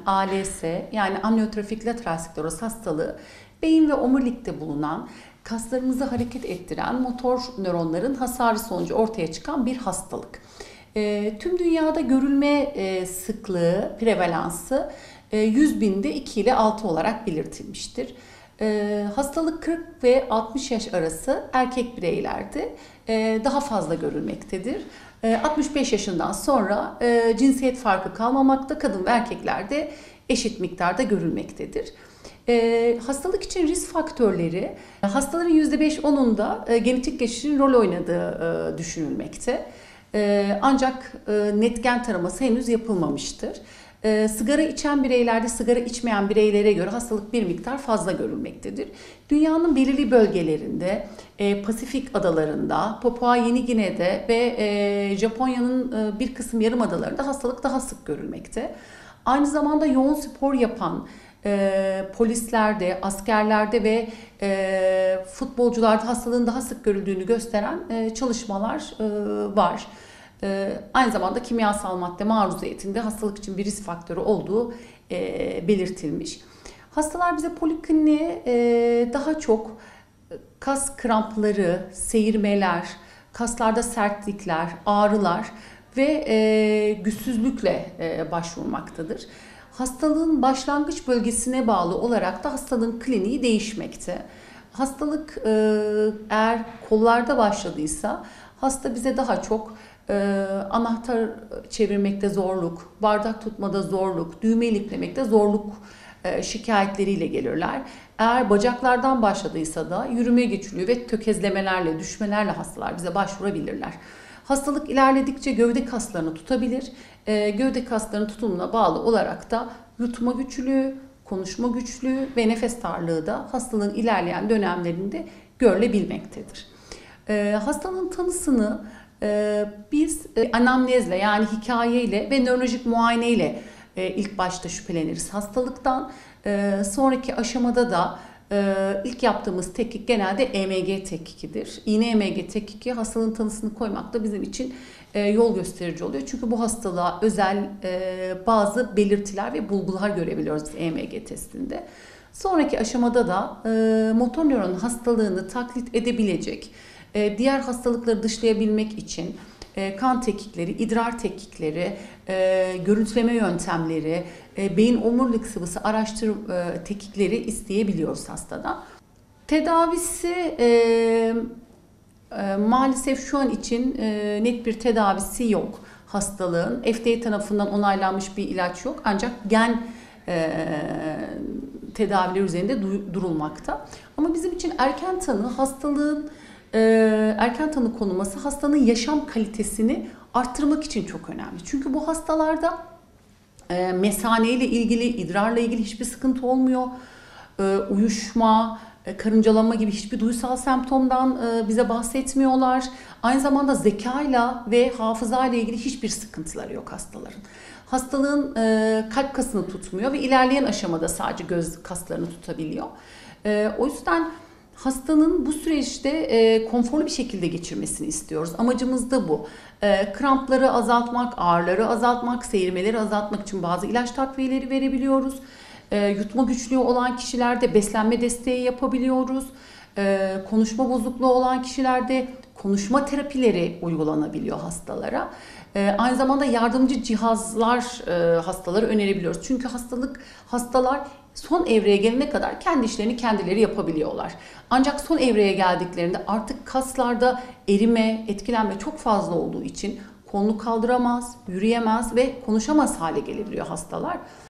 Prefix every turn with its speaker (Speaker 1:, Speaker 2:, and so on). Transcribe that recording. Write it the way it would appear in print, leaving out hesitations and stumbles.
Speaker 1: ALS yani amyotrofik lateral skleroz hastalığı beyin ve omurilikte bulunan kaslarımızı hareket ettiren motor nöronların hasarı sonucu ortaya çıkan bir hastalık. Tüm dünyada görülme sıklığı, prevalansı 100 binde 2 ile 6 olarak belirtilmiştir. Hastalık 40 ve 60 yaş arası erkek bireylerde daha fazla görülmektedir. 65 yaşından sonra cinsiyet farkı kalmamakta, kadın ve erkeklerde eşit miktarda görülmektedir. Hastalık için risk faktörleri, hastaların %5-10'unda genetik geçişin rol oynadığı düşünülmekte. Ancak net gen taraması henüz yapılmamıştır. Sigara içen bireylerde sigara içmeyen bireylere göre hastalık bir miktar fazla görülmektedir. Dünyanın belirli bölgelerinde, Pasifik adalarında, Papua Yeni Gine'de ve Japonya'nın bir kısım yarımadalarında hastalık daha sık görülmekte. Aynı zamanda yoğun spor yapan polislerde, askerlerde ve futbolcularda hastalığın daha sık görüldüğünü gösteren çalışmalar var. Aynı zamanda kimyasal madde maruziyetinde hastalık için bir risk faktörü olduğu belirtilmiş. Hastalar bize polikliniğe daha çok kas krampları, seyirmeler, kaslarda sertlikler, ağrılar ve güçsüzlükle başvurmaktadır. Hastalığın başlangıç bölgesine bağlı olarak da hastalığın kliniği değişmekte. Hastalık eğer kollarda başladıysa hasta bize daha çok anahtar çevirmekte zorluk, bardak tutmada zorluk, düğme iliklemekte zorluk şikayetleriyle gelirler. Eğer bacaklardan başladıysa da yürüme güçlüğü ve tökezlemelerle, düşmelerle hastalar bize başvurabilirler. Hastalık ilerledikçe gövde kaslarını tutabilir. Gövde kaslarının tutumuna bağlı olarak da yutma güçlüğü, konuşma güçlüğü ve nefes darlığı da hastalığın ilerleyen dönemlerinde görülebilmektedir. Hastalığın tanısını biz anamnezle yani hikayeyle ve nörolojik muayeneyle ilk başta şüpheleniriz hastalıktan. Sonraki aşamada da ilk yaptığımız tetkik genelde EMG tetkikidir. İğne EMG tetkiki hastalığın tanısını koymakta bizim için yol gösterici oluyor. Çünkü bu hastalığa özel bazı belirtiler ve bulgular görebiliyoruz EMG testinde. Sonraki aşamada da motor nöron hastalığını taklit edebilecek diğer hastalıkları dışlayabilmek için kan tetkikleri, idrar tetkikleri, görüntüleme yöntemleri, beyin omurilik sıvısı tetkikleri isteyebiliyoruz hastadan. Tedavisi maalesef şu an için net bir tedavisi yok hastalığın. FDA tarafından onaylanmış bir ilaç yok ancak gen tedavileri üzerinde durulmakta. Ama bizim için erken tanı hastalığın erken tanı konulması hastanın yaşam kalitesini arttırmak için çok önemli. Çünkü bu hastalarda mesane ile ilgili, idrarla ilgili hiçbir sıkıntı olmuyor. Uyuşma, karıncalanma gibi hiçbir duysal semptomdan bize bahsetmiyorlar. Aynı zamanda zekayla ve hafızayla ilgili hiçbir sıkıntıları yok hastaların. Hastalığın kalp kasını tutmuyor ve ilerleyen aşamada sadece göz kaslarını tutabiliyor. O yüzden hastanın bu süreçte konforlu bir şekilde geçirmesini istiyoruz. Amacımız da bu. Krampları azaltmak, ağrıları azaltmak, seyirmeleri azaltmak için bazı ilaç takviyeleri verebiliyoruz. Yutma güçlüğü olan kişilerde beslenme desteği yapabiliyoruz. Konuşma bozukluğu olan kişilerde konuşma terapileri uygulanabiliyor hastalara. Aynı zamanda yardımcı cihazlar hastalara önerebiliyoruz. Çünkü hastalar son evreye gelene kadar kendi işlerini kendileri yapabiliyorlar. Ancak son evreye geldiklerinde artık kaslarda erime, etkilenme çok fazla olduğu için kolunu kaldıramaz, yürüyemez ve konuşamaz hale gelebiliyor hastalar.